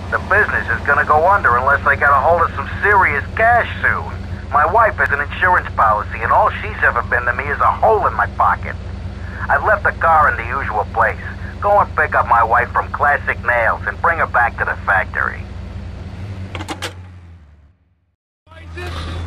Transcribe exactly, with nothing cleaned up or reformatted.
The business is gonna go under unless I get a hold of some serious cash soon. My wife has an insurance policy, and all she's ever been to me is a hole in my pocket. I've left the car in the usual place. Go and pick up my wife from Classic Nails and bring her back to the factory.